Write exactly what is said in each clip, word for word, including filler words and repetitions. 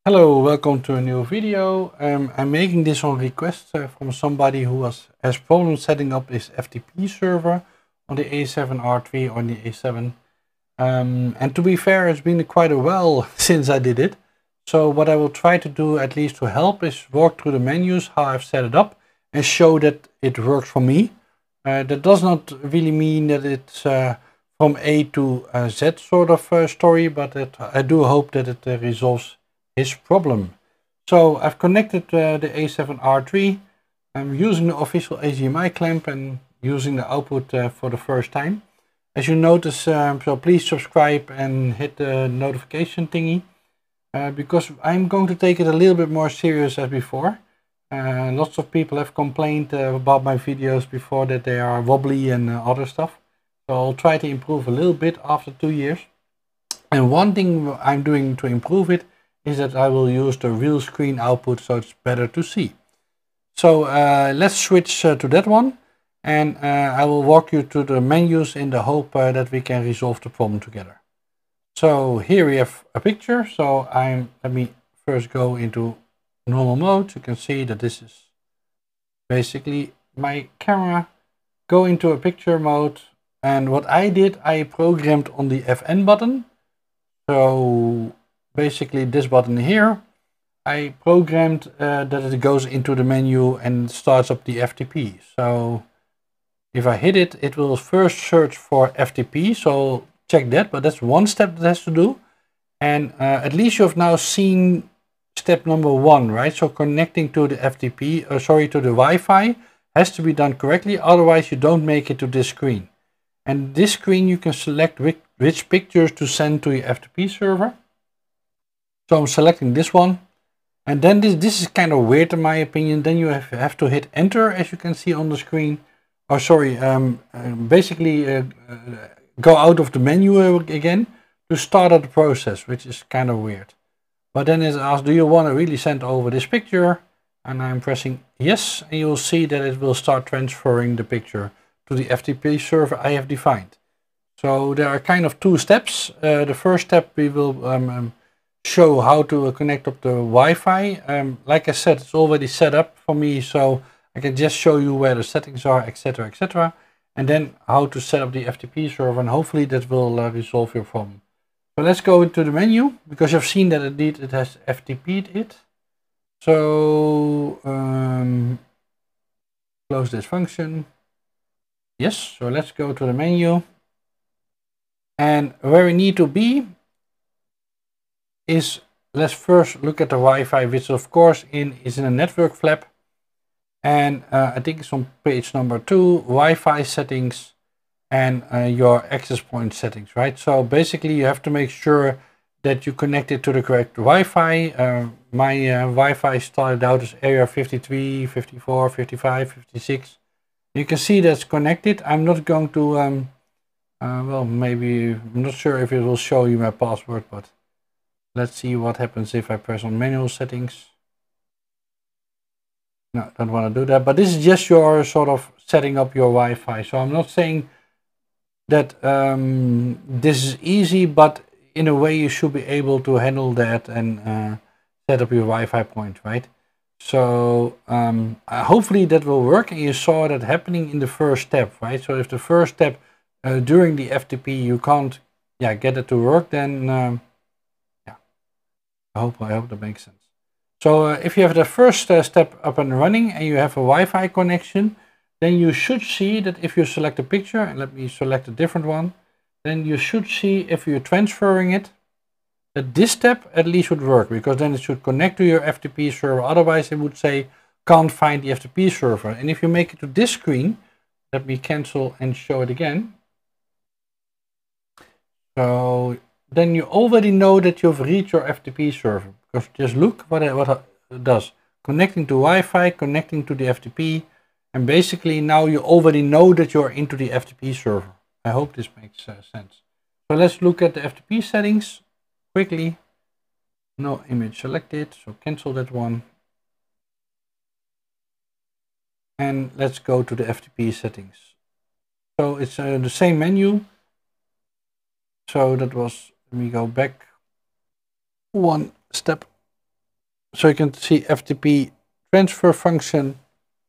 Hello, welcome to a new video. Um, I'm making this on request uh, from somebody who was, has problems setting up his F T P server on the A seven R three or the A seven. Um, and to be fair, it's been quite a while since I did it. So what I will try to do, at least to help, is walk through the menus, how I've set it up, and show that it works for me. Uh, that does not really mean that it's uh, from A to uh, Z sort of uh, story, but it, I do hope that it uh, resolves his problem. So I've connected uh, the A seven R three. I'm using the official H D M I clamp and using the output uh, for the first time. As you notice, um, so please subscribe and hit the notification thingy, uh, because I'm going to take it a little bit more serious as before. Uh, lots of people have complained uh, about my videos before that they are wobbly and uh, other stuff. So I'll try to improve a little bit after two years. And one thing I'm doing to improve it is that I will use the real screen output, so it's better to see. So uh, let's switch uh, to that one, and uh, I will walk you through the menus in the hope uh, that we can resolve the problem together. So here we have a picture. So I'm let me first go into normal mode. You can see that this is basically my camera. Go into a picture mode, and what I did, I programmed on the F N button. So basically this button here, I programmed uh, that it goes into the menu and starts up the F T P. So if I hit it, it will first search for F T P. So check that, but that's one step that has to do. And uh, at least you have now seen step number one, right? So connecting to the F T P, uh, sorry, to the Wi-Fi has to be done correctly. Otherwise you don't make it to this screen. And this screen you can select which, which pictures to send to your F T P server. So I'm selecting this one, and then this, this is kind of weird in my opinion. Then you have, have to hit enter, as you can see on the screen. Or sorry, um, uh, basically uh, uh, go out of the menu again to start up the process, which is kind of weird. But then it asks, do you want to really send over this picture? And I'm pressing yes, and you'll see that it will start transferring the picture to the F T P server I have defined. So there are kind of two steps. Uh, the first step we will um, um, show how to connect up the Wi-Fi. Um, like I said, it's already set up for me, so I can just show you where the settings are, etc, et cetera. And then how to set up the F T P server, and hopefully that will uh, resolve your problem. So let's go into the menu, because you've seen that indeed it has F T P'd it. So um, close this function. Yes, so let's go to the menu. And where we need to be is, let's first look at the Wi-Fi, which of course in is in a network flap. And uh, I think it's on page number two, Wi-Fi settings and uh, your access point settings, right? So basically you have to make sure that you connect it to the correct Wi-Fi. Uh, my uh, Wi-Fi started out as area fifty-three, fifty-four, fifty-five, fifty-six. You can see that's connected. I'm not going to, um, uh, well, maybe, I'm not sure if it will show you my password, but let's see what happens if I press on manual settings. No, don't want to do that. But this is just your sort of setting up your Wi-Fi. So I'm not saying that um, this is easy, but in a way you should be able to handle that and uh, set up your Wi-Fi point, right? So um, uh, hopefully that will work. And you saw that happening in the first step, right? So if the first step uh, during the F T P you can't, yeah, get it to work, then um, yeah, I hope I hope that makes sense. So uh, if you have the first uh, step up and running and you have a Wi-Fi connection, then you should see that if you select a picture, and let me select a different one, then you should see if you're transferring it, that this step at least would work, because then it should connect to your F T P server. Otherwise it would say can't find the F T P server. And if you make it to this screen, let me cancel and show it again. So then you already know that you've reached your F T P server, because just look what it, what it does. Connecting to Wi-Fi, connecting to the F T P, and basically now you already know that you're into the F T P server. I hope this makes uh, sense. So let's look at the F T P settings quickly. No image selected, so cancel that one. And let's go to the F T P settings. So it's uh, the same menu. So that was, let me go back one step. so you can see F T P transfer function.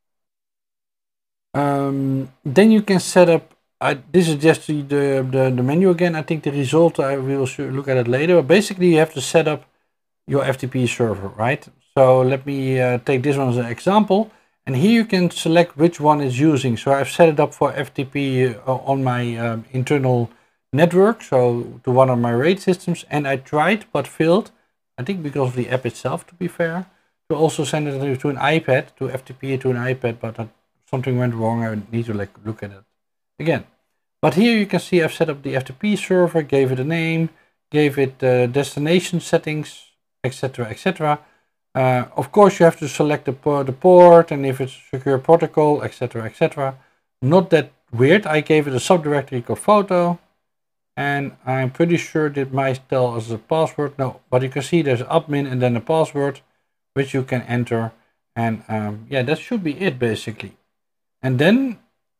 Um, then you can set up, I, this is just the, the, the, the menu again. I think the result, I will look at it later. But basically, you have to set up your F T P server, right? So let me uh, take this one as an example. And here you can select which one is using. So I've set it up for F T P uh, on my um, internal network, so to one of my RAID systems. And I tried, but failed. I think because of the app itself, to be fair, to also send it to an iPad, to F T P to an iPad, but uh, something went wrong. I need to like look at it again. But here you can see I've set up the F T P server, gave it a name, gave it uh, destination settings, et cetera, et cetera. Uh, of course, you have to select the, por the port and if it's a secure protocol, et cetera, et cetera. Not that weird. I gave it a subdirectory called photo, and I'm pretty sure that might tell us a password. No, but you can see there's admin and then a password, which you can enter. And um, yeah, that should be it basically. And then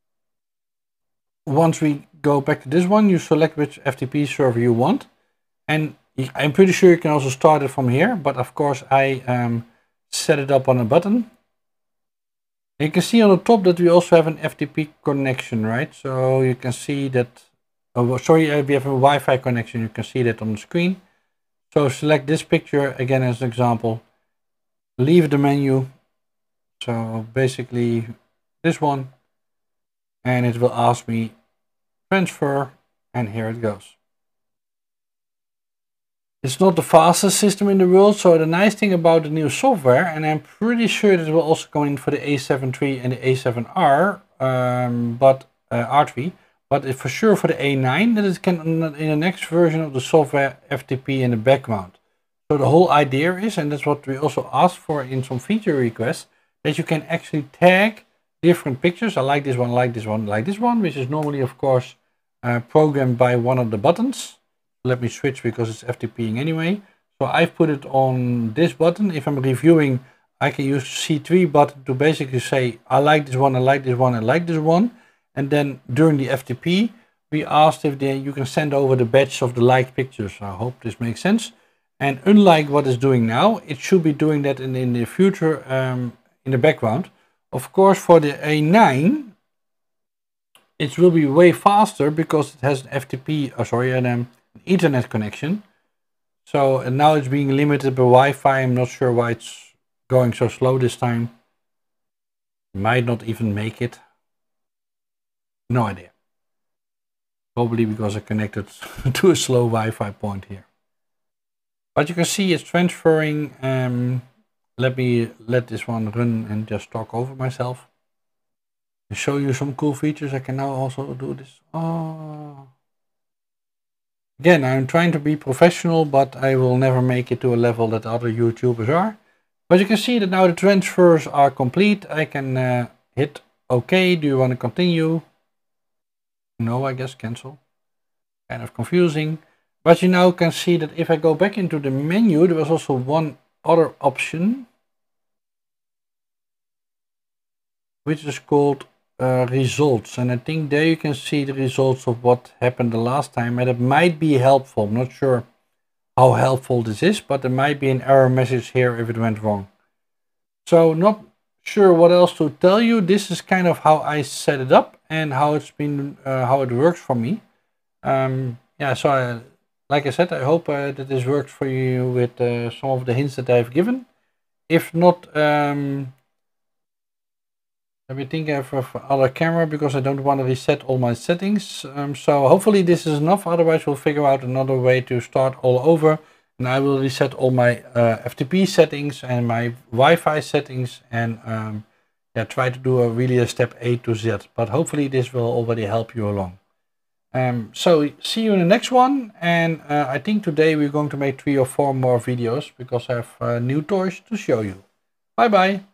once we go back to this one, you select which F T P server you want. And I'm pretty sure you can also start it from here, but of course I um, set it up on a button. You can see on the top that we also have an F T P connection, right? So you can see that, oh, sorry, we have a Wi-Fi connection. You can see that on the screen. So select this picture again as an example. Leave the menu. So basically this one, and it will ask me transfer, and here it goes. It's not the fastest system in the world, so the nice thing about the new software, and I'm pretty sure that it will also come in for the A seven three and the A seven R, um, but uh, R three, but for sure for the A nine, that it can in the next version of the software F T P in the background. So the whole idea is, and that's what we also asked for in some feature requests, that you can actually tag different pictures. I like this one, like this one, like this one, which is normally, of course, uh, programmed by one of the buttons. Let me switch because it's FTPing anyway. So I've put it on this button. If I'm reviewing, I can use C three button to basically say, I like this one, I like this one, I like this one. And then during the F T P, we asked if they, you can send over the batch of the liked pictures. I hope this makes sense. And unlike what it's doing now, it should be doing that in, in the future um, in the background. Of course, for the A nine, it will be way faster because it has an F T P, oh, sorry, an um, Ethernet connection. So and now it's being limited by Wi-Fi. I'm not sure why it's going so slow this time. Might not even make it. No idea. Probably because I connected to a slow Wi-Fi point here. But you can see it's transferring. Um, let me let this one run and just talk over myself. To show you some cool features, I can now also do this. Oh. Again, I'm trying to be professional, but I will never make it to a level that other YouTubers are. But you can see that now the transfers are complete. I can uh, hit OK. Do you want to continue? No, I guess cancel. Kind of confusing. But you now can see that if I go back into the menu, there was also one other option, which is called Uh, results, and I think there you can see the results of what happened the last time, and it might be helpful. I'm not sure how helpful this is, but there might be an error message here if it went wrong. So not sure what else to tell you. This is kind of how I set it up and how it's been uh, how it works for me. Um, yeah, so I, like I said, I hope uh, that this works for you with uh, some of the hints that I've given. If not, um, let me think of other camera because I don't want to reset all my settings. Um, so hopefully this is enough. Otherwise we'll figure out another way to start all over. And I will reset all my uh, F T P settings and my Wi-Fi settings and um, yeah, try to do a really a step A to Z. But hopefully this will already help you along. Um, so see you in the next one. And uh, I think today we're going to make three or four more videos because I have uh, new toys to show you. Bye bye.